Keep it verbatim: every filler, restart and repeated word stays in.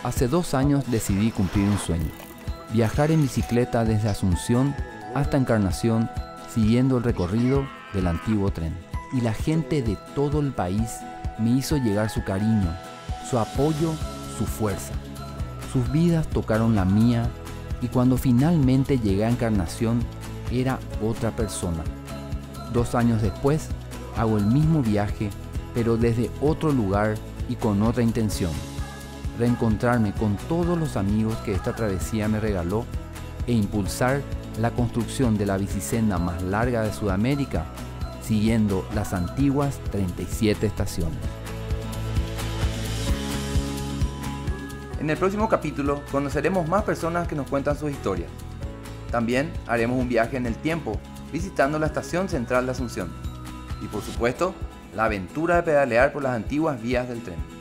Hace dos años decidí cumplir un sueño, viajar en bicicleta desde Asunción hasta Encarnación siguiendo el recorrido del antiguo tren. Y la gente de todo el país me hizo llegar su cariño, su apoyo, su fuerza. Sus vidas tocaron la mía y cuando finalmente llegué a Encarnación era otra persona. Dos años después hago el mismo viaje, pero desde otro lugar y con otra intención. Reencontrarme con todos los amigos que esta travesía me regaló e impulsar la construcción de la bicisenda más larga de Sudamérica, siguiendo las antiguas treinta y siete estaciones. En el próximo capítulo conoceremos más personas que nos cuentan sus historias. También haremos un viaje en el tiempo, visitando la estación central de Asunción. Y por supuesto, la aventura de pedalear por las antiguas vías del tren.